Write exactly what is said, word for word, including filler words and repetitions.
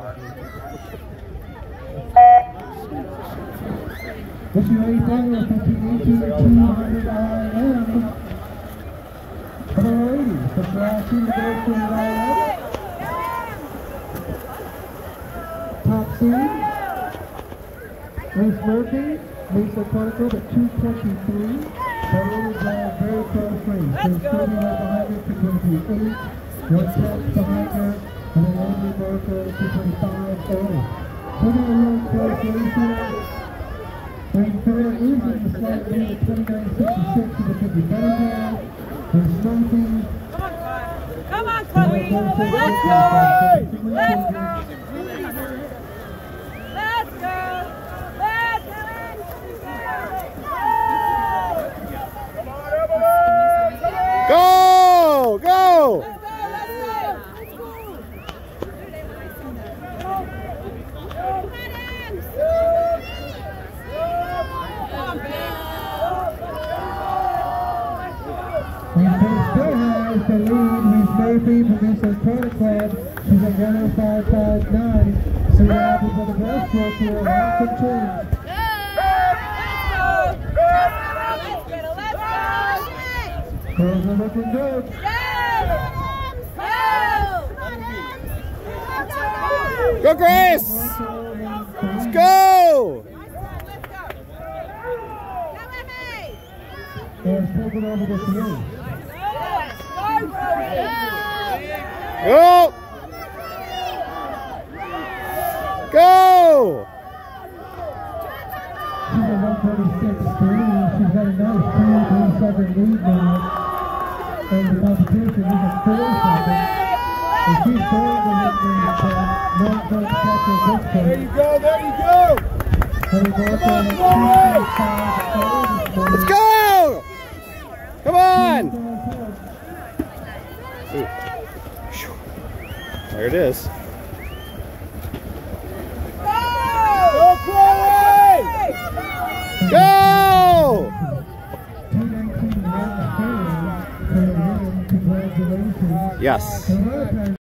This is ready final fifteen eighteen two hundred I M. For the ladies, the Flashy goes to I M. Top seed, Reese Murphy, Lisa Portico at two twenty-three. The ladies are very close race. There's thirty right behind her, two twenty-eight. One tenth behind her, and then Amy Murphy, two twenty-five. Oh. So they're a real close race here. When Fair losing the slight lead at twenty-nine sixty-six to the fifty better now. There's Murphy. Come on, Chloe! Let's go! Let's go! Let's go! Let's go! Go! Go! Still has the lead. Reese Murphy from Mister Corner Club. She's at one oh five point five nine. So we're happy for the breaststroke here. Lots of change. Girls are looking good. Go, Grace! Let's go! And taking over the field. Go! Go! She's at one thirty-six three. She's got a nice two thirty-seven lead now. And the competition is at four seconds. And she's going to hit the North Coast catch at this point. There you go, there you go! Let's go! Come on! Ooh. There it is. Go, Chloe! Go! Congratulations. Yes.